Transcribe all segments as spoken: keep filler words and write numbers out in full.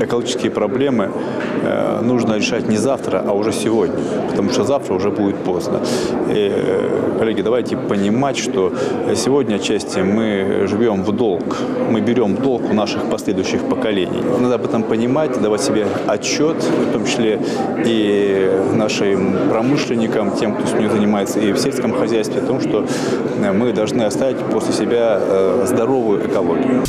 экологические проблемы э, нужно решать не завтра, а уже сегодня, потому что завтра уже будет поздно. И, э, коллеги, давайте понимать, что сегодня отчасти мы живем в долг, мы берем долг у наших последующих поколений. Надо об этом понимать, давать себе отчет, в том числе и нашим промышленникам, тем, кто с ней занимается и в сельском хозяйстве, о том, что мы должны оставить после себя э, здоровую экологию.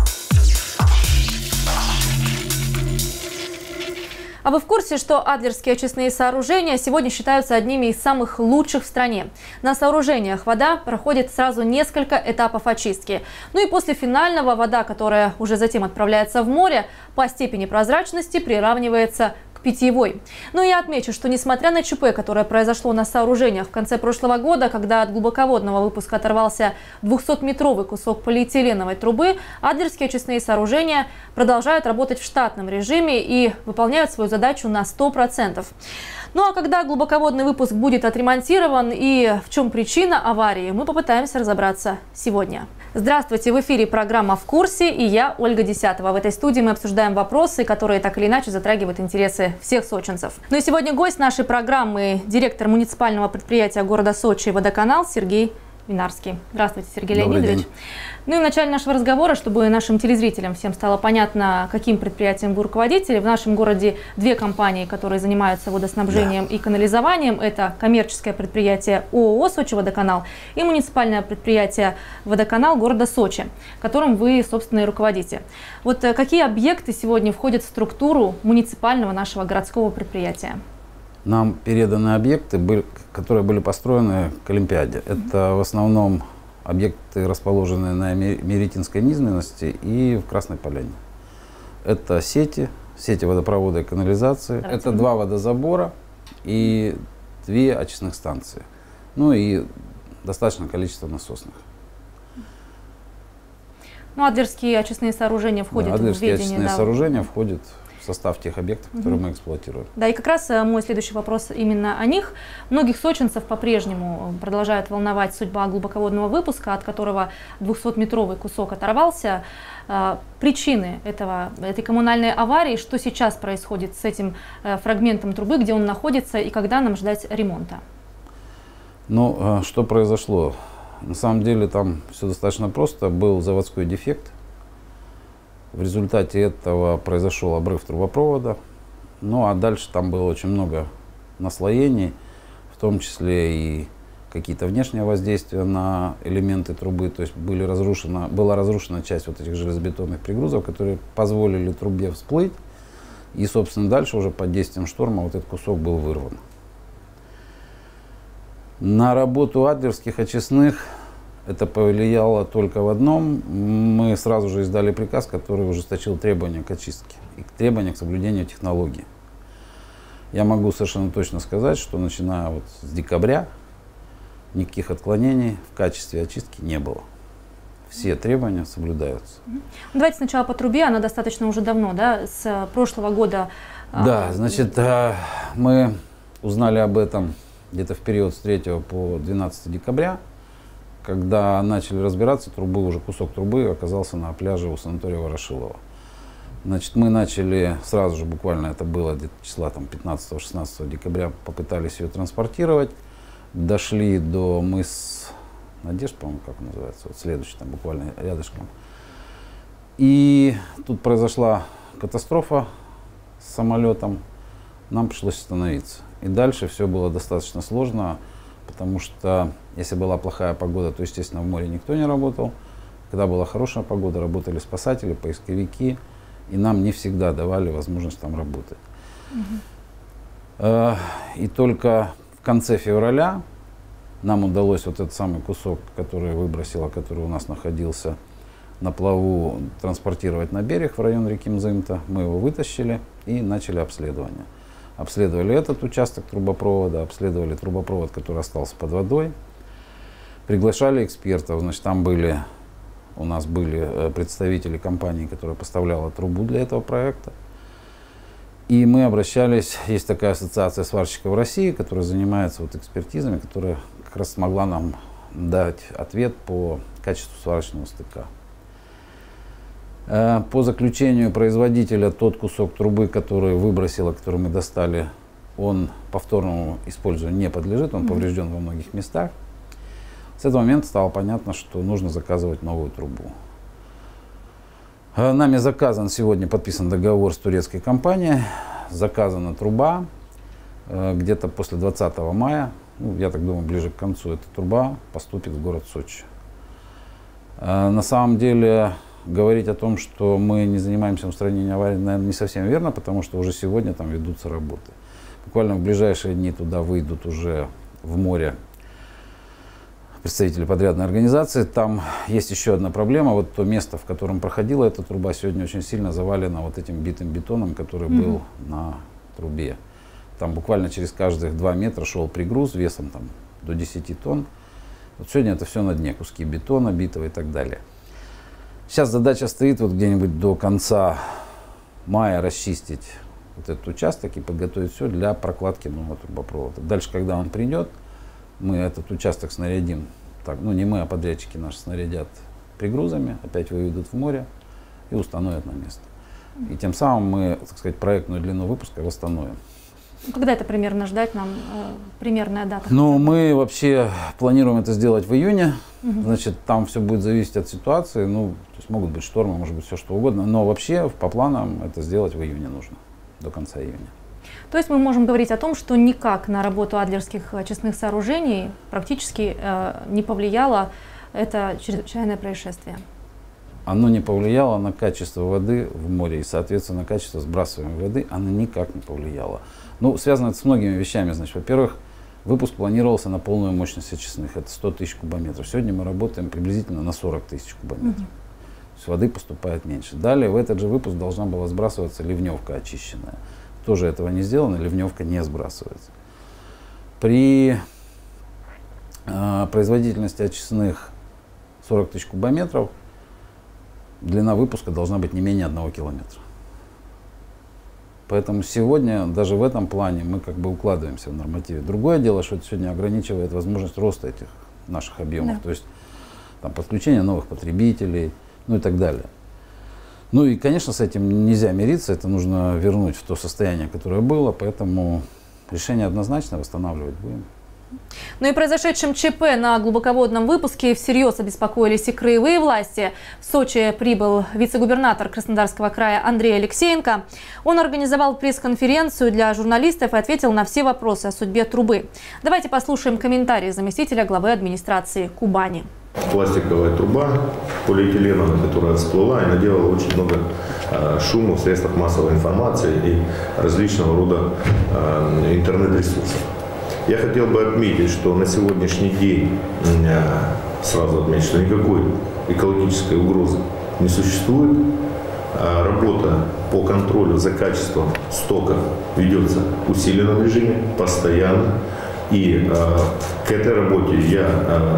А вы в курсе, что адлерские очистные сооружения сегодня считаются одними из самых лучших в стране? На сооружениях вода проходит сразу несколько этапов очистки. Ну и после финального вода, которая уже затем отправляется в море, по степени прозрачности приравнивается к питьевой. Но я отмечу, что несмотря на ЧП, которое произошло на сооружениях в конце прошлого года, когда от глубоководного выпуска оторвался двухсотметровый кусок полиэтиленовой трубы, адлерские очистные сооружения продолжают работать в штатном режиме и выполняют свою задачу на сто процентов. Ну а когда глубоководный выпуск будет отремонтирован и в чем причина аварии, мы попытаемся разобраться сегодня. Здравствуйте, в эфире программа «В курсе» и я, Ольга Десятова. В этой студии мы обсуждаем вопросы, которые так или иначе затрагивают интересы всех сочинцев. Ну и сегодня гость нашей программы – директор муниципального предприятия города Сочи «Водоканал» Сергей Винарский. Здравствуйте, Сергей Добрый Леонидович. день. Ну и в начале нашего разговора, чтобы нашим телезрителям всем стало понятно, каким предприятием вы руководите. В нашем городе две компании, которые занимаются водоснабжением да. и канализованием. Это коммерческое предприятие ООО «Сочи Водоканал» и муниципальное предприятие «Водоканал» города Сочи, которым вы, собственно, и руководите. Вот какие объекты сегодня входят в структуру муниципального нашего городского предприятия? Нам переданы объекты, которые были построены к Олимпиаде. Это в основном объекты, расположенные на Меретинской низменности и в Красной Поляне. Это сети, сети водопровода и канализации. Давайте. Это два водозабора и две очистных станции. Ну и достаточное количество насосных. Ну, адлерские очистные сооружения входят да, в ведение. Адлерские очистные да. сооружения входят в состав тех объектов, которые угу. мы эксплуатируем. Да, и как раз мой следующий вопрос именно о них. Многих сочинцев по-прежнему продолжает волновать судьба глубоководного выпуска, от которого двухсотметровый кусок оторвался. Причины этого, этой коммунальной аварии, что сейчас происходит с этим фрагментом трубы, где он находится и когда нам ждать ремонта? Ну, что произошло? На самом деле там все достаточно просто. Был заводской дефект. В результате этого произошел обрыв трубопровода. Ну а дальше там было очень много наслоений, в том числе и какие-то внешние воздействия на элементы трубы. То есть были разрушена, была разрушена часть вот этих железобетонных пригрузов, которые позволили трубе всплыть. И, собственно, дальше уже под действием шторма вот этот кусок был вырван. На работу адлерских очистных это повлияло только в одном. Мы сразу же издали приказ, который ужесточил требования к очистке и требования к соблюдению технологий. Я могу совершенно точно сказать, что начиная вот с декабря никаких отклонений в качестве очистки не было. Все требования соблюдаются. Давайте сначала по трубе. Она достаточно уже давно, да, с прошлого года. Да, значит, мы узнали об этом где-то в период с третьего по двенадцатое декабря. Когда начали разбираться, трубы, уже кусок трубы оказался на пляже у санатория Ворошилова. Значит, мы начали сразу же, буквально это было где-то числа пятнадцатого-шестнадцатого декабря, попытались ее транспортировать. Дошли до мыс Надежд, по-моему, как он называется, вот следующий, там буквально рядышком. И тут произошла катастрофа с самолетом, нам пришлось остановиться. И дальше все было достаточно сложно. Потому что если была плохая погода, то, естественно, в море никто не работал. Когда была хорошая погода, работали спасатели, поисковики. И нам не всегда давали возможность там работать. Угу. И только в конце февраля нам удалось вот этот самый кусок, который выбросило, который у нас находился на плаву, транспортировать на берег в район реки Мзымта. Мы его вытащили и начали обследование. Обследовали этот участок трубопровода, обследовали трубопровод, который остался под водой. Приглашали экспертов. Значит, там были, у нас были представители компании, которая поставляла трубу для этого проекта. И мы обращались, есть такая ассоциация сварщиков России, которая занимается вот экспертизами, которая как раз смогла нам дать ответ по качеству сварочного стыка. По заключению производителя, тот кусок трубы, который выбросило, который мы достали, он повторному использованию не подлежит, он поврежден во многих местах. С этого момента стало понятно, что нужно заказывать новую трубу. Нами заказан, сегодня подписан договор с турецкой компанией, заказана труба. Где-то после двадцатого мая, ну, я так думаю, ближе к концу, эта труба поступит в город Сочи. На самом деле, говорить о том, что мы не занимаемся устранением аварий, наверное, не совсем верно, потому что уже сегодня там ведутся работы. Буквально в ближайшие дни туда выйдут уже в море представители подрядной организации. Там есть еще одна проблема. Вот то место, в котором проходила эта труба, сегодня очень сильно завалено вот этим битым бетоном, который mm-hmm. был на трубе. Там буквально через каждых два метра шел пригруз весом там, до десяти тонн. Вот сегодня это все на дне, куски бетона, битого и так далее. Сейчас задача стоит вот где-нибудь до конца мая расчистить вот этот участок и подготовить все для прокладки нового трубопровода. Дальше, когда он придет, мы этот участок снарядим. Так, ну не мы, а подрядчики наши снарядят пригрузами, опять выведут в море и установят на место. И тем самым мы, так сказать, проектную длину выпуска восстановим. Когда это примерно ждать нам, э, примерная дата? Ну, мы вообще планируем это сделать в июне. Угу. Значит, там все будет зависеть от ситуации. Ну, то есть могут быть штормы, может быть все что угодно. Но вообще по планам это сделать в июне нужно, до конца июня. То есть мы можем говорить о том, что никак на работу адлерских очистных сооружений практически э, не повлияло это чрезвычайное происшествие? Оно не повлияло на качество воды в море и, соответственно, на качество сбрасываемой воды оно никак не повлияло. Ну, связано это с многими вещами. Значит, во-первых, выпуск планировался на полную мощность очистных, это сто тысяч кубометров. Сегодня мы работаем приблизительно на сорок тысяч кубометров. Угу. То есть воды поступает меньше. Далее в этот же выпуск должна была сбрасываться ливневка очищенная. Тоже этого не сделано, ливневка не сбрасывается. При э, производительности очистных сорок тысяч кубометров длина выпуска должна быть не менее одного километра. Поэтому сегодня даже в этом плане мы как бы укладываемся в нормативе. Другое дело, что это сегодня ограничивает возможность роста этих наших объемов. Да. То есть там, подключение новых потребителей, ну и так далее. Ну и, конечно, с этим нельзя мириться, это нужно вернуть в то состояние, которое было, поэтому решение однозначно, восстанавливать будем. Ну и произошедшим ЧП на глубоководном выпуске всерьез обеспокоились и краевые власти. В Сочи прибыл вице-губернатор Краснодарского края Андрей Алексеенко. Он организовал пресс-конференцию для журналистов и ответил на все вопросы о судьбе трубы. Давайте послушаем комментарии заместителя главы администрации Кубани. Пластиковая труба полиэтиленовая, которая всплыла и наделала очень много э, шума в средствах массовой информации и различного рода э, интернет-ресурсов. Я хотел бы отметить, что на сегодняшний день, э, сразу отметить, что никакой экологической угрозы не существует. Э, работа по контролю за качеством стока ведется в усиленном режиме, постоянно. И э, к этой работе я э,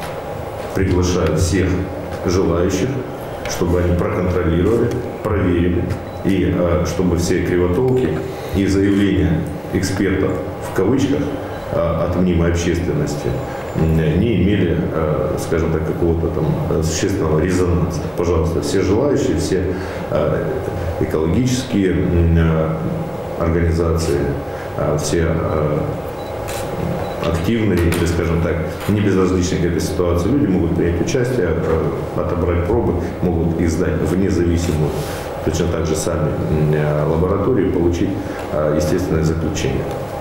приглашаю всех желающих, чтобы они проконтролировали, проверили, и э, чтобы все кривотолки и заявления экспертов в кавычках э, от мнимой общественности э, не имели, э, скажем так, какого-то там существенного резонанса. Пожалуйста, все желающие, все э, экологические э, организации, э, все э, активные, или, скажем так, не безразличные к этой ситуации люди могут принять участие, отобрать пробы, могут их сдать в независимую, точно так же сами лаборатории, получить естественное заключение.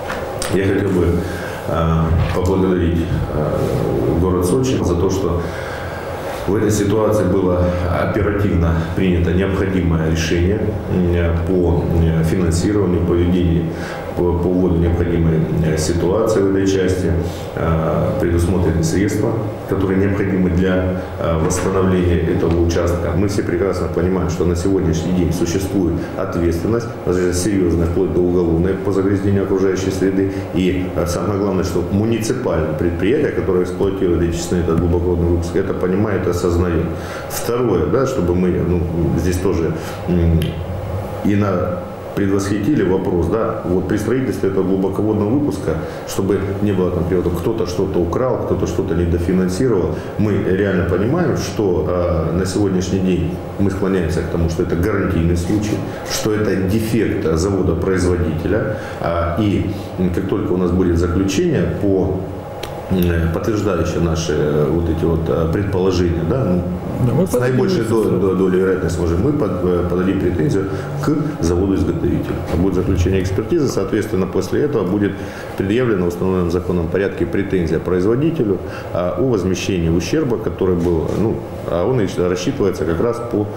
Я хотел бы поблагодарить город Сочи за то, что в этой ситуации было оперативно принято необходимое решение по финансированию, по ведению, по поводу необходимой ситуации в этой части. Предусмотрены средства, которые необходимы для восстановления этого участка. Мы все прекрасно понимаем, что на сегодняшний день существует ответственность, серьезная, вплоть до уголовной, по загрязнению окружающей среды. И самое главное, что муниципальное предприятие, которое эксплуатирует эти очистные, этот глубоководный выпуск, это понимает и осознает. Второе, да, чтобы мы, ну, здесь тоже и на предвосхитили вопрос, да, вот при строительстве этого глубоководного выпуска, чтобы не было там периода, кто-то что-то украл, кто-то что-то недофинансировал, мы реально понимаем, что э, на сегодняшний день мы склоняемся к тому, что это гарантийный случай, что это дефект завода-производителя, э, и как только у нас будет заключение по подтверждающие наши вот эти вот предположения, да, ну, да, с наибольшей долей, долей вероятности можем мы под, подадим претензию к заводу-изготовителю. Будет заключение экспертизы, соответственно, после этого будет предъявлена в установленном законном порядке претензия производителю а, о возмещении ущерба, который был, ну, а он рассчитывается как раз по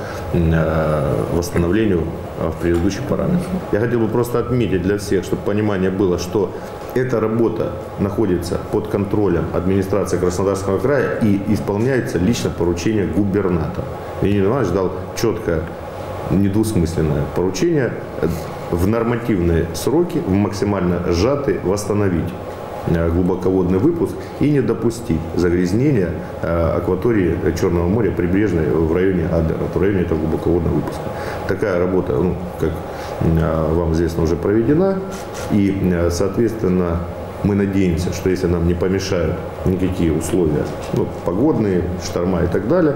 а, восстановлению а, в предыдущих параметрах. Я хотел бы просто отметить для всех, чтобы понимание было, что эта работа находится под контролем администрации Краснодарского края и исполняется лично поручение губернатора. Леонид Иванович дал четкое, недвусмысленное поручение в нормативные сроки, в максимально сжатые, восстановить глубоководный выпуск и не допустить загрязнения акватории Черного моря прибрежной в районе Адлера, в районе этого глубоководного выпуска. Такая работа, ну, как вам известно, уже проведена, и, соответственно, мы надеемся, что если нам не помешают никакие условия, ну, погодные, шторма и так далее,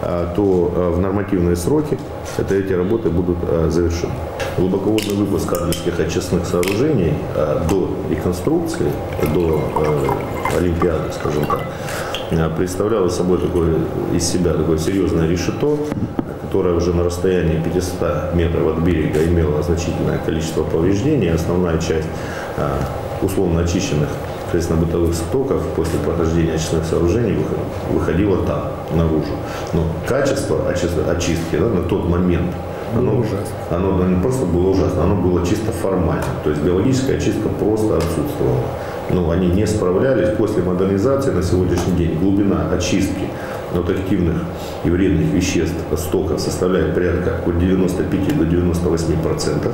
то в нормативные сроки это, эти работы будут завершены. Глубоководный выпуск адлерских очистных сооружений до реконструкции, до Олимпиады, скажем так, представляло собой такое, из себя такое серьезное решето, которая уже на расстоянии пятисот метров от берега имела значительное количество повреждений. Основная часть а, условно очищенных хозяйственно-бытовых стоков после прохождения очистных сооружений выходила там, наружу. Но качество очистки, да, на тот момент, оно, оно не просто было ужасно, оно было чисто формально. То есть биологическая очистка просто отсутствовала. Но они не справлялись. После модернизации на сегодняшний день глубина очистки от активных и вредных веществ стоков составляет порядка от девяноста пяти до девяноста восьми процентов.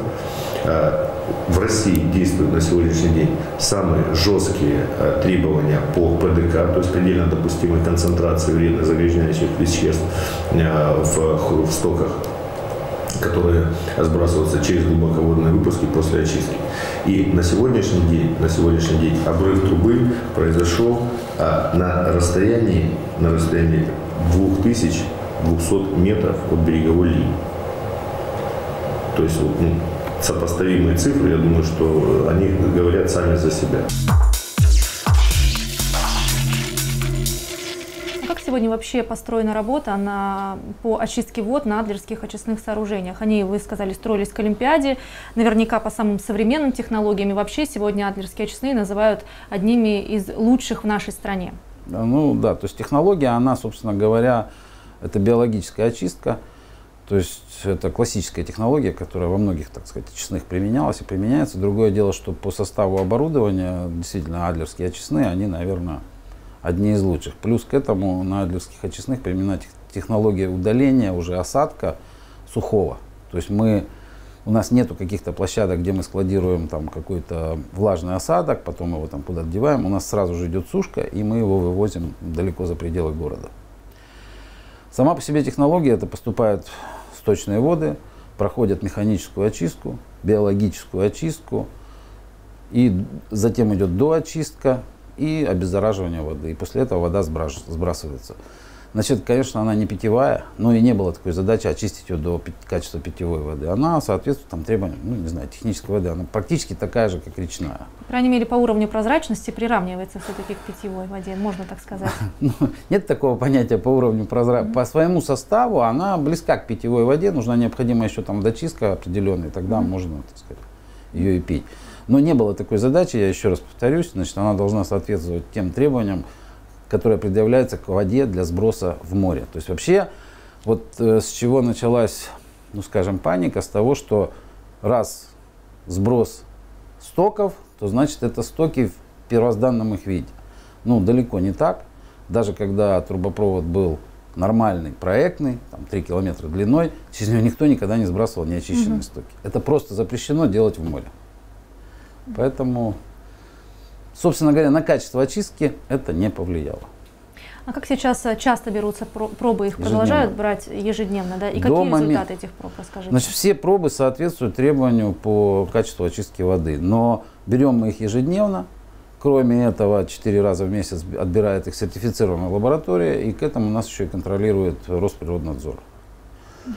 В России действуют на сегодняшний день самые жесткие требования по ПДК, то есть предельно допустимой концентрации вредных загрязняющих веществ в, в стоках, которые сбрасываются через глубоководные выпуски после очистки. И на сегодняшний день, на сегодняшний день обрыв трубы произошел а, на расстоянии, на расстоянии двух тысяч двухсот метров от береговой линии. То есть вот, ну, сопоставимые цифры, я думаю, что они говорят сами за себя. Сегодня вообще построена работа на, по очистке вод на адлерских очистных сооружениях. Они, вы сказали, строились к Олимпиаде, наверняка по самым современным технологиям. И вообще сегодня адлерские очистные называют одними из лучших в нашей стране. Ну да, то есть технология, она, собственно говоря, это биологическая очистка. То есть это классическая технология, которая во многих, так сказать, очистных применялась и применяется. Другое дело, что по составу оборудования действительно адлерские очистные, они, наверное, одни из лучших. Плюс к этому на адлерских очистных применена технология удаления уже осадка сухого. То есть мы, у нас нету каких-то площадок, где мы складируем там какой-то влажный осадок, потом его там куда-то деваем. У нас сразу же идет сушка, и мы его вывозим далеко за пределы города. Сама по себе технология, это поступают сточные воды, проходят механическую очистку, биологическую очистку, и затем идет доочистка и обеззараживание воды. И после этого вода сбрасывается. Значит, конечно, она не питьевая, но и не было такой задачи очистить ее до качества питьевой воды. Она соответствует там требованиям, ну, не знаю, технической воды. Она практически такая же, как речная. По крайней мере, по уровню прозрачности приравнивается все-таки к питьевой воде, можно так сказать. Нет такого понятия по уровню прозрачности. По своему составу она близка к питьевой воде. Нужна необходимая еще там дочистка определенная, тогда можно, так сказать, ее и пить. Но не было такой задачи, я еще раз повторюсь, значит, она должна соответствовать тем требованиям, которые предъявляются к воде для сброса в море. То есть вообще, вот э, с чего началась, ну скажем, паника, с того, что раз сброс стоков, то значит это стоки в первозданном их виде. Ну, далеко не так. Даже когда трубопровод был нормальный, проектный, там три километра длиной, через него никто никогда не сбрасывал неочищенные [S2] Угу. [S1] Стоки. Это просто запрещено делать в море. Поэтому, собственно говоря, на качество очистки это не повлияло. А как сейчас часто берутся пробы? Их продолжают брать ежедневно, да? И До какие момент... результаты этих проб, расскажите? Значит, все пробы соответствуют требованию по качеству очистки воды, но берем мы их ежедневно. Кроме этого, четыре раза в месяц отбирает их сертифицированная лаборатория, и к этому нас еще и контролирует Росприроднадзор. Угу.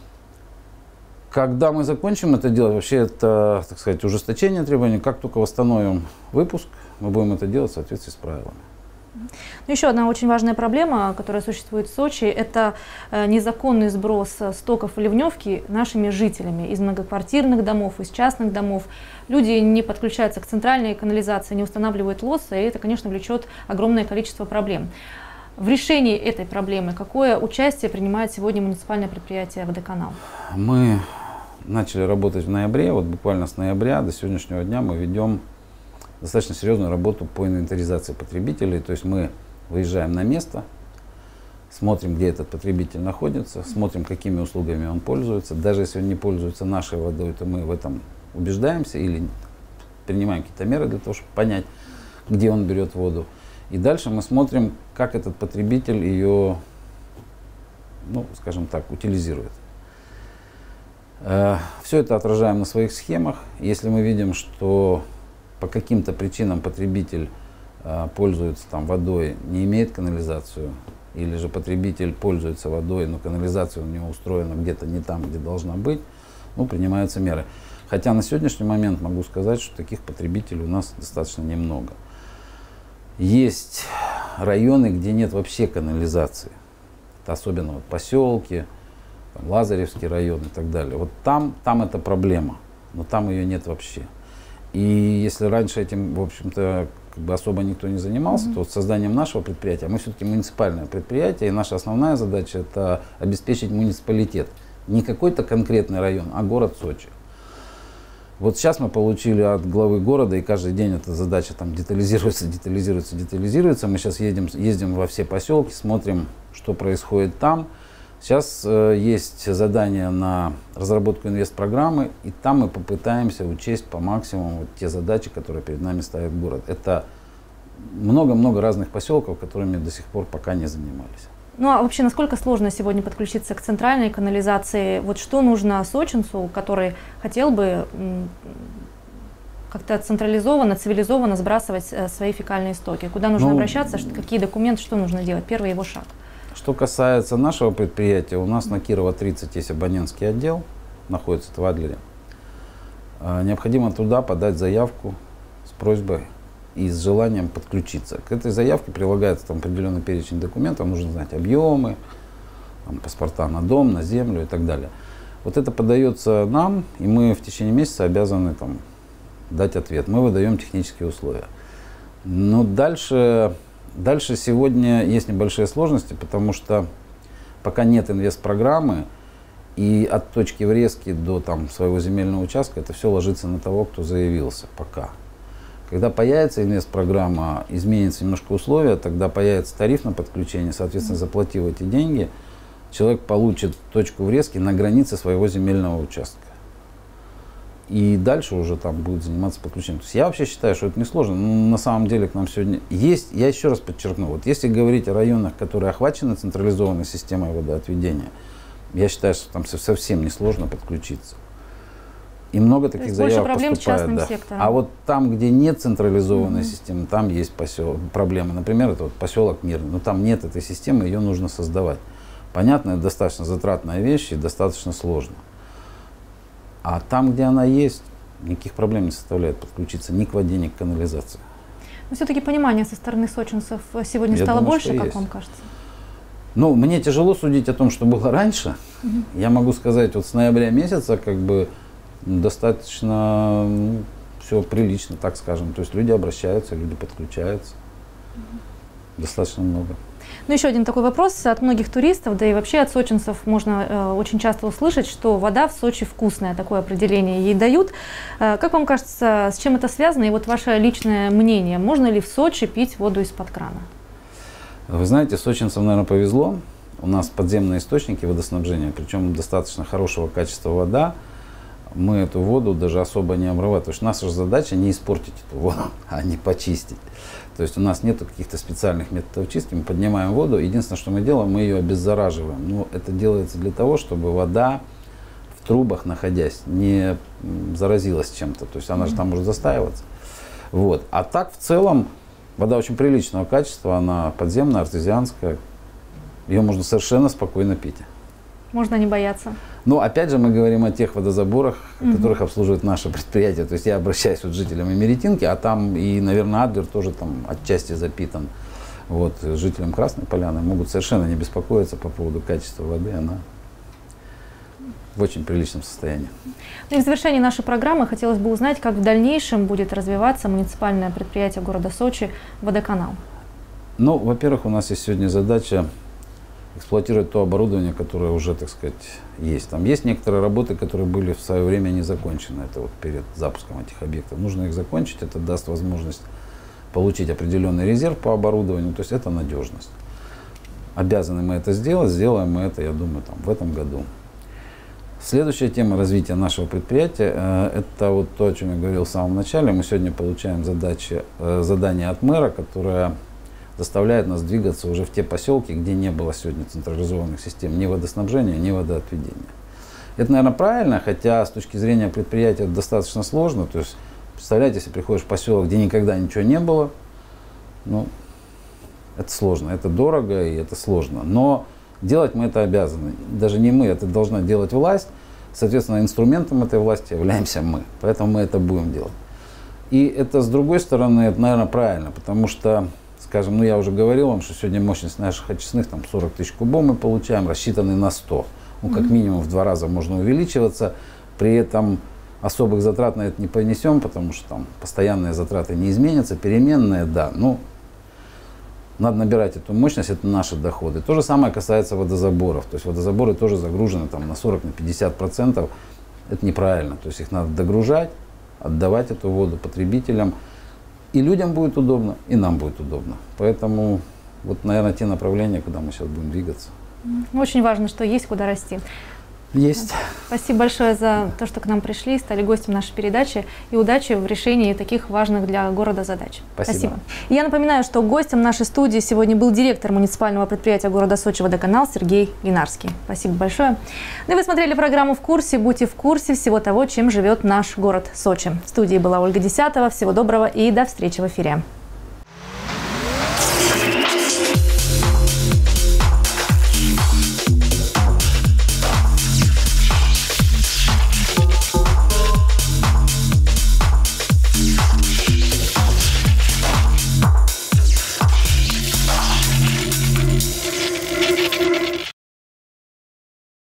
Когда мы закончим это делать, вообще это, так сказать, ужесточение требований, как только восстановим выпуск, мы будем это делать в соответствии с правилами. Еще одна очень важная проблема, которая существует в Сочи, это незаконный сброс стоков и ливневки нашими жителями из многоквартирных домов, из частных домов. Люди не подключаются к центральной канализации, не устанавливают лосы, и это, конечно, влечет огромное количество проблем. В решении этой проблемы какое участие принимает сегодня муниципальное предприятие «Водоканал»? Мы начали работать в ноябре, вот буквально с ноября до сегодняшнего дня мы ведем достаточно серьезную работу по инвентаризации потребителей. То есть мы выезжаем на место, смотрим, где этот потребитель находится, смотрим, какими услугами он пользуется. Даже если он не пользуется нашей водой, то мы в этом убеждаемся или принимаем какие-то меры для того, чтобы понять, где он берет воду. И дальше мы смотрим, как этот потребитель ее, ну, скажем так, утилизирует. Все это отражаем на своих схемах. Если мы видим, что по каким-то причинам потребитель э, пользуется там, водой, не имеет канализацию, или же потребитель пользуется водой, но канализация у него устроена где-то не там, где должна быть, ну, принимаются меры. Хотя на сегодняшний момент могу сказать, что таких потребителей у нас достаточно немного. Есть районы, где нет вообще канализации. Это особенно вот поселки, там, Лазаревский район и так далее. Вот там, там это проблема, но там ее нет вообще. И если раньше этим, в общем-то, как бы особо никто не занимался, mm-hmm. то вот созданием нашего предприятия, мы все-таки муниципальное предприятие, и наша основная задача — это обеспечить муниципалитет. Не какой-то конкретный район, а город Сочи. Вот сейчас мы получили от главы города, и каждый день эта задача там детализируется, детализируется, детализируется. Мы сейчас едем, ездим во все поселки, смотрим, что происходит там. Сейчас э, есть задание на разработку инвестпрограммы, и там мы попытаемся учесть по максимуму вот те задачи, которые перед нами ставит город. Это много-много разных поселков, которыми до сих пор пока не занимались. Ну а вообще, насколько сложно сегодня подключиться к центральной канализации? Вот что нужно сочинцу, который хотел бы как-то централизованно, цивилизованно сбрасывать свои фекальные стоки? Куда нужно ну, обращаться? Какие документы, что нужно делать? Первый его шаг. Что касается нашего предприятия, у нас на Кирова тридцать есть абонентский отдел, находится в Адлере. Необходимо туда подать заявку с просьбой и с желанием подключиться. К этой заявке прилагается там определенный перечень документов, нужно знать объемы, там, паспорта на дом, на землю и так далее. Вот это подается нам, и мы в течение месяца обязаны там, дать ответ. Мы выдаем технические условия. Но дальше... Дальше сегодня есть небольшие сложности, потому что пока нет инвестпрограммы, и от точки врезки до там, своего земельного участка это все ложится на того, кто заявился пока. Когда появится инвестпрограмма, изменятся немножко условия, тогда появится тариф на подключение, соответственно, заплатив эти деньги, человек получит точку врезки на границе своего земельного участка. И дальше уже там будет заниматься подключением. То есть я вообще считаю, что это несложно. Но на самом деле к нам сегодня есть, я еще раз подчеркну, вот если говорить о районах, которые охвачены централизованной системой водоотведения, я считаю, что там совсем несложно подключиться. И много таких есть заявок проблем поступает. Да. Сектором. А вот там, где нет централизованной mm-hmm. системы, там есть посел... проблемы. Например, это вот поселок Мирный. Но там нет этой системы, ее нужно создавать. Понятно, это достаточно затратная вещь и достаточно сложно. А там, где она есть, никаких проблем не составляет подключиться ни к воде, ни к канализации. Но все-таки понимание со стороны сочинцев сегодня Я стало думаю, больше, как есть. Вам кажется? Ну, мне тяжело судить о том, что было раньше. Угу. Я могу сказать, вот с ноября месяца как бы достаточно ну, все прилично, так скажем. То есть люди обращаются, люди подключаются. Угу. Достаточно много. Ну, еще один такой вопрос от многих туристов, да и вообще от сочинцев можно э, очень часто услышать, что вода в Сочи вкусная, такое определение ей дают. Э, как вам кажется, с чем это связано? И вот ваше личное мнение, можно ли в Сочи пить воду из-под крана? Вы знаете, сочинцам, наверное, повезло. У нас подземные источники водоснабжения, причем достаточно хорошего качества вода. мы эту воду даже особо не обрабатываем. Потому что наша задача не испортить эту воду, а не почистить. То есть у нас нет каких-то специальных методов чистки. Мы поднимаем воду. Единственное, что мы делаем, мы ее обеззараживаем. Но это делается для того, чтобы вода в трубах, находясь, не заразилась чем-то. То есть она же там может застаиваться. Вот. А так в целом вода очень приличного качества. Она подземная, артезианская. Ее можно совершенно спокойно пить. Можно не бояться. Но опять же мы говорим о тех водозаборах, Угу. которых обслуживает наше предприятие. То есть я обращаюсь вот к жителям Имеретинки, а там и, наверное, Адлер тоже там отчасти запитан. Вот, жителям Красной Поляны могут совершенно не беспокоиться по поводу качества воды. Она в очень приличном состоянии. Ну и в завершении нашей программы хотелось бы узнать, как в дальнейшем будет развиваться муниципальное предприятие города Сочи «Водоканал». Ну, во-первых, у нас есть сегодня задача эксплуатировать то оборудование, которое уже, так сказать, есть. Там есть некоторые работы, которые были в свое время не закончены. Это вот перед запуском этих объектов. Нужно их закончить. Это даст возможность получить определенный резерв по оборудованию. То есть это надежность. Обязаны мы это сделать. Сделаем мы это, я думаю, там, в этом году. Следующая тема развития нашего предприятия э, – это вот то, о чем я говорил в самом начале. Мы сегодня получаем задачи, э, задание от мэра, которое заставляет нас двигаться уже в те поселки, где не было сегодня централизованных систем ни водоснабжения, ни водоотведения. Это, наверное, правильно, хотя с точки зрения предприятия это достаточно сложно. То есть, представляете, если приходишь в поселок, где никогда ничего не было, ну, это сложно, это дорого и это сложно. Но делать мы это обязаны. Даже не мы, это должна делать власть. Соответственно, инструментом этой власти являемся мы. Поэтому мы это будем делать. И это, с другой стороны, это, наверное, правильно, потому что, скажем, ну я уже говорил вам, что сегодня мощность наших очистных там сорок тысяч кубов мы получаем, рассчитанный на сто. Ну, как минимум в два раза можно увеличиваться. При этом особых затрат на это не понесем, потому что там постоянные затраты не изменятся, переменные, да. Ну, надо набирать эту мощность, это наши доходы. То же самое касается водозаборов. То есть водозаборы тоже загружены там, на сорок-пятьдесят процентов. Это неправильно. То есть их надо догружать, отдавать эту воду потребителям. И людям будет удобно, и нам будет удобно. Поэтому вот, наверное, те направления, куда мы сейчас будем двигаться. Очень важно, что есть куда расти. Есть. Спасибо большое за то, что к нам пришли, стали гостем нашей передачи, и удачи в решении таких важных для города задач. Спасибо. Спасибо. Я напоминаю, что гостем нашей студии сегодня был директор муниципального предприятия города Сочи «Водоканал» Сергей Линарский. Спасибо большое. Ну и вы смотрели программу «В курсе». Будьте в курсе всего того, чем живет наш город Сочи. В студии была Ольга Десятова. Всего доброго и до встречи в эфире.